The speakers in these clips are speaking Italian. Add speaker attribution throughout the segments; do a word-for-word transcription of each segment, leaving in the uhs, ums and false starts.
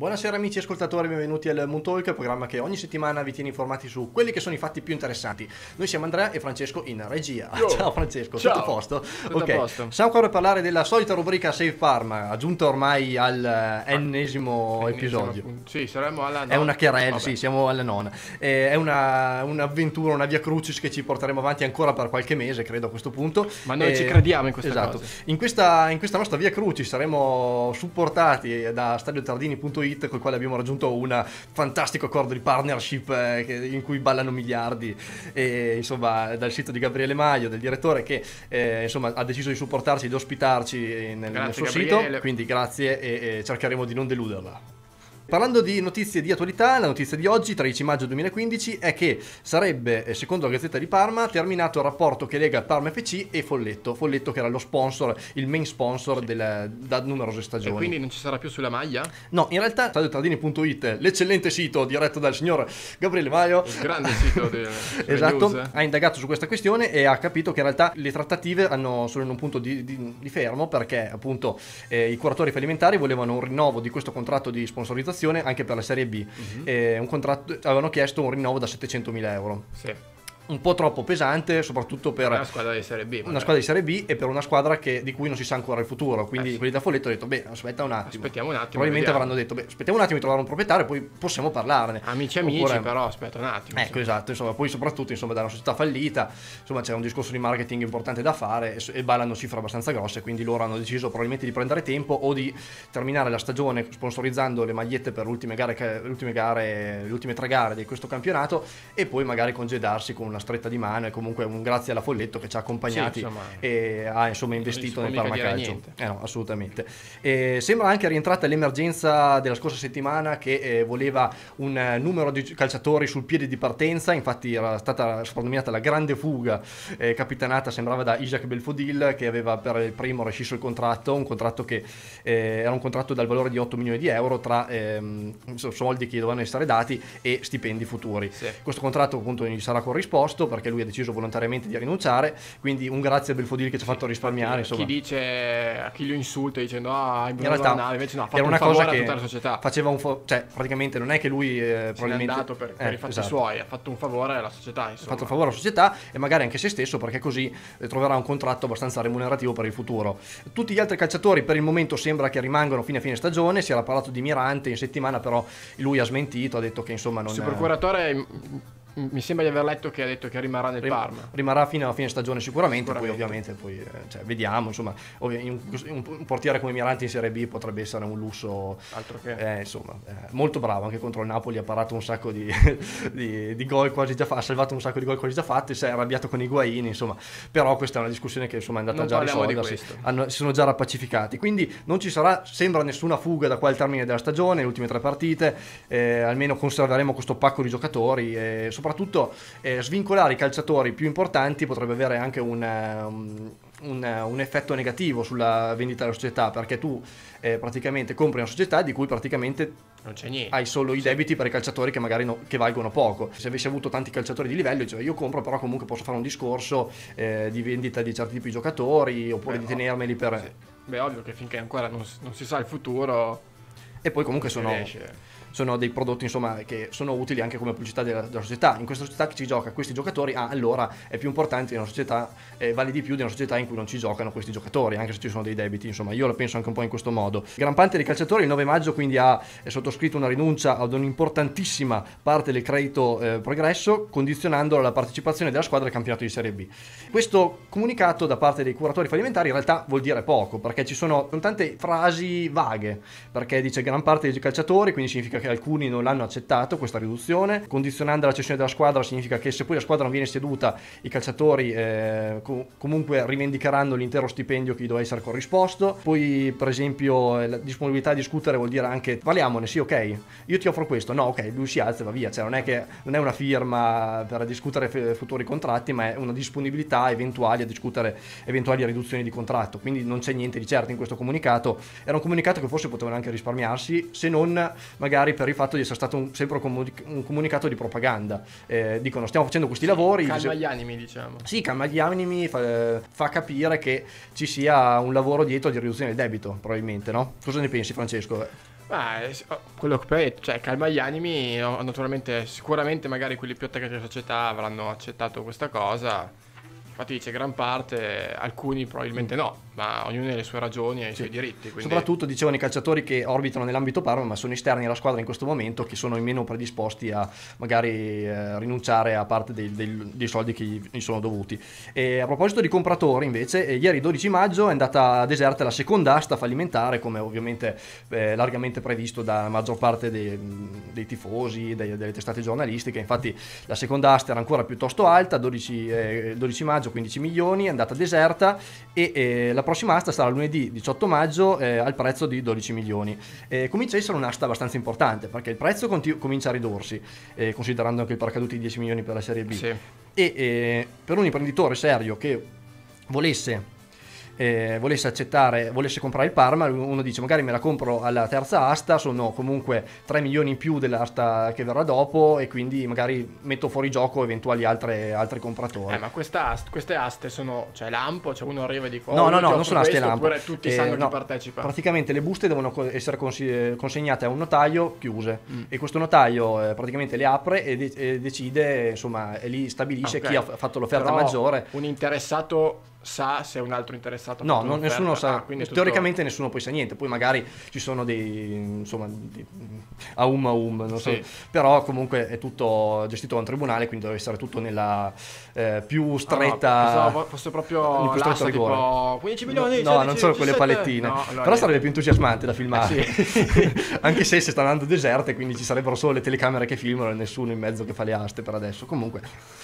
Speaker 1: Buonasera amici ascoltatori, benvenuti al Moon Talk, il programma che ogni settimana vi tiene informati su quelli che sono i fatti più interessanti. Noi siamo Andrea e Francesco in regia.
Speaker 2: Yo.
Speaker 1: Ciao Francesco,
Speaker 2: Ciao.
Speaker 1: tutto a posto?
Speaker 2: Tutto
Speaker 1: Ok,
Speaker 2: a posto.
Speaker 1: stiamo ancora a parlare della solita rubrica Save Parma, aggiunta ormai al eh, ennesimo episodio.
Speaker 2: Sì, saremmo alla nona.
Speaker 1: È una querelle,
Speaker 2: Vabbè.
Speaker 1: sì, siamo alla nona. Eh, è una, un'avventura, una via crucis che ci porteremo avanti ancora per qualche mese, credo a questo punto.
Speaker 2: Ma noi
Speaker 1: Eh,
Speaker 2: ci crediamo in queste
Speaker 1: esatto.
Speaker 2: cose.
Speaker 1: In questa, in questa nostra via crucis saremo supportati da stadio tardini punto it, col quale abbiamo raggiunto un fantastico accordo di partnership eh, che- in cui ballano miliardi, e insomma dal sito di Gabriele Maio, del direttore, che eh, insomma ha deciso di supportarci, di ospitarci nel, nel
Speaker 2: Grazie,
Speaker 1: suo
Speaker 2: Gabriele.
Speaker 1: sito, quindi grazie e, e cercheremo di non deluderla. Parlando di notizie di attualità, la notizia di oggi, tredici maggio duemilaquindici, è che sarebbe, eh, secondo la Gazzetta di Parma, terminato il rapporto che lega Parma F C e Folletto. Folletto che era lo sponsor, il main sponsor del- da numerose
Speaker 2: E
Speaker 1: stagioni.
Speaker 2: quindi non ci sarà più sulla maglia?
Speaker 1: No, in realtà stadio tardini punto it, l'eccellente sito diretto dal signor Gabriele Maio,
Speaker 2: Il grande sito del delle
Speaker 1: esatto,
Speaker 2: news.
Speaker 1: ha indagato su questa questione e ha capito che in realtà le trattative hanno, sono in un punto di, di- di fermo, perché appunto eh, i curatori fallimentari volevano un rinnovo di questo contratto di sponsorizzazione anche per la Serie B.
Speaker 2: Mhm.
Speaker 1: Eh, un contratto, avevano chiesto un rinnovo da settecentomila euro,
Speaker 2: Sì,
Speaker 1: un po' troppo pesante, soprattutto per
Speaker 2: è una squadra di Serie B.
Speaker 1: una
Speaker 2: magari.
Speaker 1: squadra di Serie B e per una squadra che, di cui non si sa ancora il futuro. Quindi
Speaker 2: Eh sì.
Speaker 1: quelli da Folletto hanno detto: beh, aspetta un attimo.
Speaker 2: Aspettiamo un attimo,
Speaker 1: Probabilmente
Speaker 2: vediamo.
Speaker 1: avranno detto: beh, aspettiamo un attimo di trovare un proprietario, poi possiamo parlarne.
Speaker 2: Amici amici,
Speaker 1: Oppure-
Speaker 2: però aspetta un attimo.
Speaker 1: Ecco, esatto, insomma, poi soprattutto insomma, da una società fallita, insomma, c'è un discorso di marketing importante da fare e, e ballano cifre abbastanza grosse, quindi loro hanno deciso probabilmente di prendere tempo o di terminare la stagione sponsorizzando le magliette per le ultime gare, che- le ultime gare, le ultime tre gare di questo campionato, e poi magari congedarsi con una stretta di mano, e comunque un grazie alla Folletto che ci ha accompagnati
Speaker 2: Sì, insomma,
Speaker 1: e ha insomma
Speaker 2: non
Speaker 1: investito
Speaker 2: si può
Speaker 1: nel
Speaker 2: mica
Speaker 1: Parma
Speaker 2: dire
Speaker 1: Calcio.
Speaker 2: niente.
Speaker 1: Eh no, assolutamente. E sembra anche rientrata l'emergenza della scorsa settimana che eh, voleva un eh, numero di calciatori sul piede di partenza. Infatti era stata soprannominata la grande fuga, eh, capitanata sembrava da Isaac Belfodil, che aveva per il primo rescisso il contratto, un contratto che eh, era un contratto dal valore di otto milioni di euro tra ehm, soldi che dovevano essere dati e stipendi futuri.
Speaker 2: Sì.
Speaker 1: Questo contratto appunto gli sarà corrisposto perché lui ha deciso volontariamente di rinunciare, quindi un grazie a Belfodil che ci ha fatto risparmiare, insomma.
Speaker 2: Chi dice, a chi lo insulta dicendo ah, hai
Speaker 1: In
Speaker 2: Bruno
Speaker 1: realtà
Speaker 2: Bernal, invece no, ha fatto
Speaker 1: era una
Speaker 2: un favore
Speaker 1: cosa
Speaker 2: a
Speaker 1: che
Speaker 2: tutta la società.
Speaker 1: faceva un fo- cioè praticamente non è che lui eh,
Speaker 2: Se n'è
Speaker 1: probabilmente
Speaker 2: andato per, per
Speaker 1: eh,
Speaker 2: i fatti
Speaker 1: esatto.
Speaker 2: suoi, ha fatto un favore alla società,
Speaker 1: Ha
Speaker 2: insomma.
Speaker 1: fatto un favore alla società e magari anche se stesso, perché così eh, troverà un contratto abbastanza remunerativo per il futuro. Tutti gli altri calciatori per il momento sembra che rimangano fino a fine stagione. Si era parlato di Mirante in settimana, però lui ha smentito, ha detto che insomma non
Speaker 2: Il procuratore m- m- mi sembra di aver letto che ha detto che rimarrà nel
Speaker 1: Rim-
Speaker 2: Parma.
Speaker 1: rimarrà fino a fine stagione sicuramente,
Speaker 2: Sicuramente.
Speaker 1: poi ovviamente poi, eh, cioè, vediamo, insomma, ovvi- un, un- un portiere come Mirante in Serie B potrebbe essere un lusso,
Speaker 2: Altro che.
Speaker 1: eh, insomma, eh, molto bravo. Anche contro il Napoli ha parato un sacco di, di, di gol quasi già fatti, ha salvato un sacco di gol quasi già fatti, si è arrabbiato con Higuain, insomma, però questa è una discussione che insomma è andata
Speaker 2: Non
Speaker 1: già a
Speaker 2: parliamo di
Speaker 1: risolversi,
Speaker 2: questo.
Speaker 1: hanno- si sono già rappacificati, quindi non ci sarà, sembra, nessuna fuga da qua al termine della stagione, le ultime tre partite, eh, almeno conserveremo questo pacco di giocatori e soprattutto eh, svincolare i calciatori più importanti potrebbe avere anche un, eh, un, un- un effetto negativo sulla vendita della società, perché tu eh, praticamente compri una società di cui praticamente
Speaker 2: Non c'è niente.
Speaker 1: hai solo i
Speaker 2: Sì.
Speaker 1: debiti per i calciatori che magari no- che valgono poco. Se avessi avuto tanti calciatori di livello, cioè io compro, però comunque posso fare un discorso eh, di vendita di certi tipi di giocatori, oppure
Speaker 2: Beh,
Speaker 1: di tenermeli per...
Speaker 2: Sì. Beh, ovvio che finché ancora non, si- non si sa il futuro,
Speaker 1: E poi comunque
Speaker 2: si
Speaker 1: sono...
Speaker 2: riesce.
Speaker 1: sono dei prodotti insomma che sono utili anche come pubblicità della, della società. In questa società che ci gioca questi giocatori, ah, allora è più importante di una società, eh, vale di più di una società in cui non ci giocano questi giocatori, anche se ci sono dei debiti. Insomma, io la penso anche un po' in questo modo. Gran parte dei calciatori il nove maggio quindi ha eh, sottoscritto una rinuncia ad un'importantissima parte del credito eh, progresso, condizionandolo alla partecipazione della squadra al campionato di Serie B. Questo comunicato da parte dei curatori fallimentari in realtà vuol dire poco, perché ci sono tante frasi vaghe, perché dice gran parte dei calciatori, quindi significa che alcuni non l'hanno accettato questa riduzione. Condizionando la cessione della squadra significa che se poi la squadra non viene ceduta, i calciatori eh, co- comunque rivendicheranno l'intero stipendio che gli doveva essere corrisposto. Poi per esempio eh, la disponibilità a discutere vuol dire anche parliamone, sì, ok, io ti offro questo, no, ok, lui si alza e va via. Cioè non è che non è una firma per discutere f- futuri contratti, ma è una disponibilità eventuali a discutere eventuali riduzioni di contratto. Quindi non c'è niente di certo in questo comunicato. Era un comunicato che forse potevano anche risparmiarsi, fermarsi, se non magari per il fatto di essere stato un, sempre un, comunic- un comunicato di propaganda. Eh, dicono stiamo facendo questi
Speaker 2: sì,
Speaker 1: lavori.
Speaker 2: Calma gli animi, diciamo.
Speaker 1: Sì, calma gli animi, fa, fa capire che ci sia un lavoro dietro di riduzione del debito, probabilmente, no? Cosa ne pensi, Francesco?
Speaker 2: Ah, quello che poi, cioè, calma gli animi, naturalmente, sicuramente magari quelli più attaccati alla società avranno accettato questa cosa. Infatti dice gran parte, alcuni probabilmente no, ma ognuno ha le sue ragioni e i
Speaker 1: sì.
Speaker 2: suoi diritti. Quindi...
Speaker 1: Soprattutto dicevano i calciatori che orbitano nell'ambito Parma, ma sono esterni alla squadra in questo momento, che sono meno predisposti a magari eh, rinunciare a parte dei, dei, dei soldi che gli sono dovuti. E a proposito di compratori, invece, eh, ieri dodici maggio è andata deserta la seconda asta fallimentare, come ovviamente eh, largamente previsto da maggior parte dei, dei tifosi, dei, delle testate giornalistiche. Infatti la seconda asta era ancora piuttosto alta, dodici, eh, dodici maggio quindici milioni, è andata deserta, e eh, la prossima asta sarà lunedì diciotto maggio eh, al prezzo di dodici milioni. Eh, comincia a essere un'asta abbastanza importante, perché il prezzo continu- comincia a ridursi, eh, considerando anche il paracadute di dieci milioni per la Serie B.
Speaker 2: Sì.
Speaker 1: E eh, per un imprenditore serio che volesse Eh, volesse accettare, volesse comprare il Parma, uno dice magari me la compro alla terza asta, sono comunque tre milioni in più dell'asta che verrà dopo, e quindi magari metto fuori gioco eventuali altre, altri compratori.
Speaker 2: Eh, ma questa ast- queste aste sono, cioè lampo, cioè uno arriva e dice
Speaker 1: no
Speaker 2: oh,
Speaker 1: no no,
Speaker 2: ti
Speaker 1: non sono
Speaker 2: offro
Speaker 1: aste
Speaker 2: questo,
Speaker 1: lampo,
Speaker 2: oppure tutti
Speaker 1: eh,
Speaker 2: sanno
Speaker 1: no,
Speaker 2: chi partecipa.
Speaker 1: praticamente le buste devono co- essere consi- consegnate a un notaio chiuse,
Speaker 2: mm.
Speaker 1: e questo notaio eh, praticamente le apre e, de- e decide, insomma, e lì stabilisce
Speaker 2: Okay.
Speaker 1: chi ha f- fatto l'offerta
Speaker 2: Però
Speaker 1: maggiore.
Speaker 2: un interessato sa se un altro interessato ha
Speaker 1: No,
Speaker 2: fatto
Speaker 1: non,
Speaker 2: un'offerta?
Speaker 1: nessuno sa,
Speaker 2: Ah, quindi è tutto-
Speaker 1: teoricamente nessuno poi sa niente, poi magari ci sono dei, insomma, di, a um a um, non so,
Speaker 2: Sì.
Speaker 1: però comunque è tutto gestito da un tribunale, quindi deve essere tutto nella eh, più stretta,
Speaker 2: Ah, no, pensavo fosse proprio
Speaker 1: il più stretto
Speaker 2: l'asta
Speaker 1: rigore.
Speaker 2: tipo quindici milioni,
Speaker 1: No, no,
Speaker 2: sedici,
Speaker 1: non sono quelle
Speaker 2: diciassette.
Speaker 1: palettine,
Speaker 2: No, allora
Speaker 1: però
Speaker 2: lì-
Speaker 1: sarebbe più entusiasmante da filmare,
Speaker 2: Eh, sì.
Speaker 1: anche se si sta andando deserte, quindi ci sarebbero solo le telecamere che filmano e nessuno in mezzo che fa le aste per adesso. Comunque,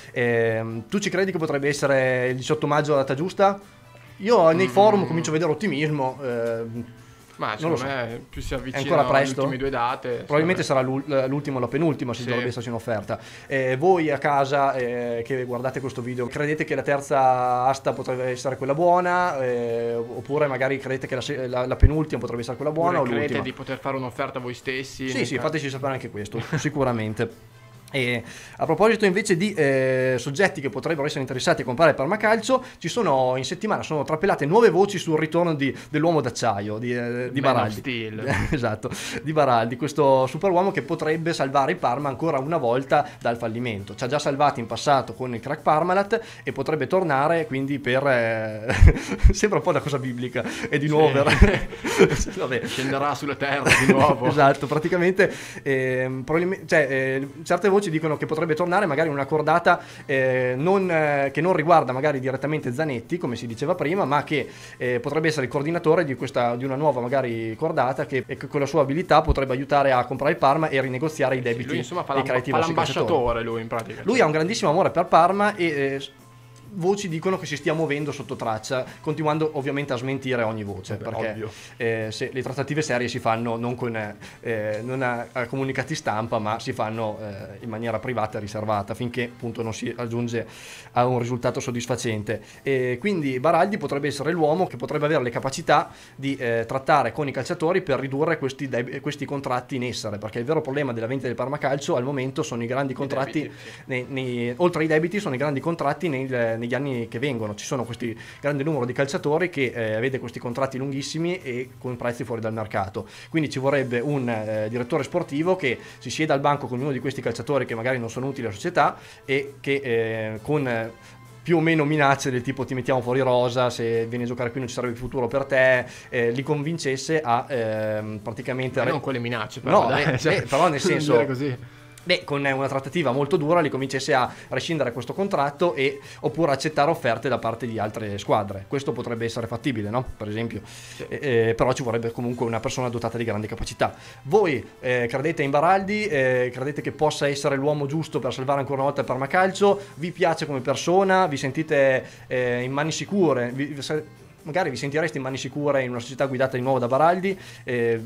Speaker 1: ehm, tu ci credi che potrebbe essere il diciotto maggio la data giusta? Io nei forum
Speaker 2: Mm.
Speaker 1: comincio a vedere ottimismo, eh,
Speaker 2: Ma
Speaker 1: non lo
Speaker 2: secondo
Speaker 1: so.
Speaker 2: me più si
Speaker 1: È
Speaker 2: avvicina
Speaker 1: ancora
Speaker 2: alle
Speaker 1: presto?
Speaker 2: ultime due date.
Speaker 1: Probabilmente
Speaker 2: secondo me-
Speaker 1: sarà l'ul- l'ultimo o la penultima, se
Speaker 2: Sì.
Speaker 1: dovrebbe esserci un'offerta. Eh, voi a casa eh, che guardate questo video, credete che la terza asta potrebbe essere quella buona, eh, oppure magari credete che la, se- la- la penultima potrebbe essere quella buona,
Speaker 2: Oppure
Speaker 1: o
Speaker 2: credete
Speaker 1: l'ultima?
Speaker 2: di poter fare un'offerta voi stessi?
Speaker 1: Sì,
Speaker 2: nel
Speaker 1: sì,
Speaker 2: caso-
Speaker 1: fateci sapere anche questo, sicuramente. E a proposito invece di eh, soggetti che potrebbero essere interessati a comprare il Parma Calcio, ci sono in settimana sono trapelate nuove voci sul ritorno di, dell'uomo d'acciaio di, eh, di
Speaker 2: Man of
Speaker 1: Baraldi.
Speaker 2: Steel.
Speaker 1: Esatto, di Baraldi, questo superuomo che potrebbe salvare il Parma ancora una volta dal fallimento. Ci ha già salvati in passato con il crack Parmalat e potrebbe tornare quindi per eh, sembra un po' una cosa biblica e di nuovo
Speaker 2: Sì.
Speaker 1: per... Vabbè.
Speaker 2: Scenderà sulla terra di nuovo.
Speaker 1: Esatto, praticamente ehm, probabilmente- cioè, eh, certe voci dicono che potrebbe tornare magari in una cordata eh, non, eh, che non riguarda magari direttamente Zanetti, come si diceva prima, ma che eh, potrebbe essere il coordinatore di, questa, di una nuova magari cordata che, e che con la sua abilità potrebbe aiutare a comprare il Parma e rinegoziare i debiti
Speaker 2: Lui insomma fa,
Speaker 1: dei
Speaker 2: l'am-
Speaker 1: crediti
Speaker 2: fa
Speaker 1: verso i calciatori.
Speaker 2: l'ambasciatore lui in pratica.
Speaker 1: Lui ha un grandissimo amore per Parma e eh, voci dicono che si stia muovendo sotto traccia, continuando ovviamente a smentire ogni voce.
Speaker 2: Vabbè,
Speaker 1: perché
Speaker 2: ovvio.
Speaker 1: eh, se le trattative serie si fanno non con eh, non a, a comunicati stampa, ma si fanno eh, in maniera privata e riservata finché appunto non si raggiunge a un risultato soddisfacente. E quindi Baraldi potrebbe essere l'uomo che potrebbe avere le capacità di eh, trattare con i calciatori per ridurre questi, deb- questi contratti in essere, perché il vero problema della vendita del Parma Calcio al momento sono i grandi contratti,
Speaker 2: debiti, sì.
Speaker 1: nei, nei, oltre ai debiti sono i grandi contratti nei, negli anni che vengono. Ci sono questi grandi numero di calciatori che eh, vede questi contratti lunghissimi e con prezzi fuori dal mercato, quindi ci vorrebbe un eh, direttore sportivo che si sieda al banco con uno di questi calciatori che magari non sono utili alla società e che eh, con eh, più o meno minacce del tipo ti mettiamo fuori rosa, se vieni a giocare qui non ci sarebbe futuro per te, eh, li convincesse a ehm, praticamente...
Speaker 2: Ma
Speaker 1: re-
Speaker 2: non con le minacce però,
Speaker 1: No,
Speaker 2: dai,
Speaker 1: eh,
Speaker 2: cioè,
Speaker 1: eh, però nel
Speaker 2: non
Speaker 1: senso...
Speaker 2: dire così.
Speaker 1: Beh, con una trattativa molto dura li convincesse a rescindere questo contratto e oppure accettare offerte da parte di altre squadre. Questo potrebbe essere fattibile, no? Per esempio.
Speaker 2: Sì.
Speaker 1: Eh, però ci vorrebbe comunque una persona dotata di grandi capacità. Voi eh, credete in Baraldi? Eh, credete che possa essere l'uomo giusto per salvare ancora una volta il Parma Calcio? Vi piace come persona? Vi sentite eh, in mani sicure? Vi, magari vi sentireste in mani sicure in una società guidata di nuovo da Baraldi? Eh,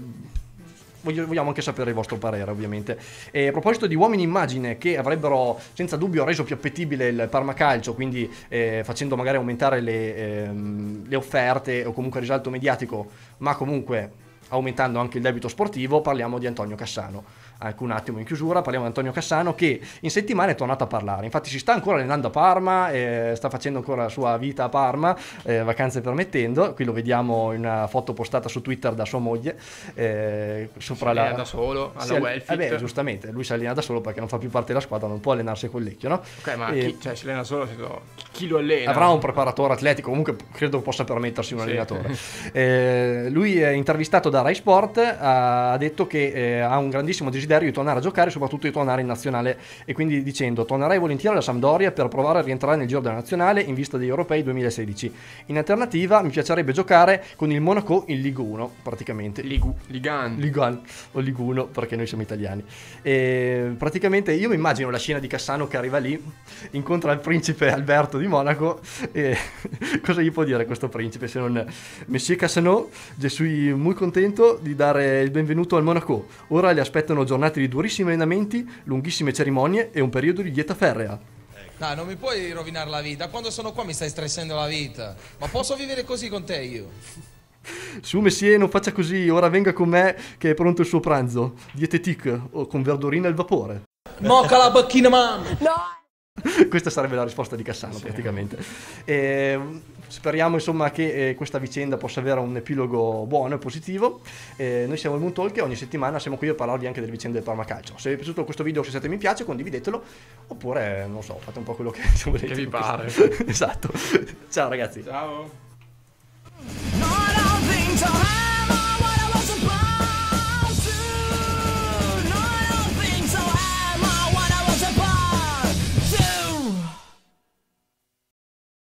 Speaker 1: Vogliamo anche sapere il vostro parere, ovviamente. E a proposito di uomini immagine che avrebbero senza dubbio reso più appetibile il Parma Calcio, quindi eh, facendo magari aumentare le, ehm, le offerte o comunque il risalto mediatico, ma comunque aumentando anche il debito sportivo, parliamo di Antonio Cassano. Anche un attimo in chiusura, parliamo di Antonio Cassano che in settimana è tornato a parlare, infatti si sta ancora allenando a Parma, eh, sta facendo ancora la sua vita a Parma, eh, vacanze permettendo, qui lo vediamo in una foto postata su Twitter da sua moglie, eh, sopra
Speaker 2: si
Speaker 1: la...
Speaker 2: da solo, alla
Speaker 1: si all-
Speaker 2: Wellfit.
Speaker 1: eh beh, giustamente, lui si allena da solo perché non fa più parte della squadra, non può allenarsi con Lecchio, no?
Speaker 2: Ok, ma
Speaker 1: E
Speaker 2: chi, cioè, si allena solo, chi lo allena?
Speaker 1: avrà un preparatore atletico, comunque credo possa permettersi un
Speaker 2: Sì.
Speaker 1: allenatore. Eh, lui è intervistato da Rai Sport, ha detto che eh, ha un grandissimo desiderio di tornare a giocare, soprattutto di tornare in nazionale, e quindi dicendo: tornerei volentieri alla Sampdoria per provare a rientrare nel giro della nazionale in vista degli europei duemilasedici. In alternativa mi piacerebbe giocare con il Monaco in Ligue uno, praticamente.
Speaker 2: Ligu, Ligan.
Speaker 1: Ligan o Liguno, perché noi siamo italiani. E praticamente io mi immagino la scena di Cassano che arriva lì, incontra il principe Alberto di Monaco e cosa gli può dire questo principe se non: Monsieur Cassano, je suis muy contento di dare il benvenuto al Monaco. Ora le aspettano giornate di durissimi allenamenti, lunghissime cerimonie e un periodo di dieta ferrea.
Speaker 3: Dai, non mi puoi rovinare la vita. Quando sono qua mi stai stressando la vita. Ma posso vivere così con te io?
Speaker 1: Su Messie, non faccia così, ora venga con me che è pronto il suo pranzo. Dietetic o con verdurina al vapore.
Speaker 3: Mocca la bacchina, mamma!
Speaker 4: No!
Speaker 1: Questa sarebbe la risposta di Cassano,
Speaker 2: Sì.
Speaker 1: praticamente. E speriamo insomma che eh, questa vicenda possa avere un epilogo buono e positivo. Eh, noi siamo il Moon Talk e ogni settimana siamo qui a parlarvi anche delle vicende del Parma Calcio. Se vi è piaciuto questo video, se siete mi piace, condividetelo, oppure non so, fate un po' quello che volete.
Speaker 2: Che vi pare.
Speaker 1: Esatto. Ciao ragazzi.
Speaker 2: Ciao.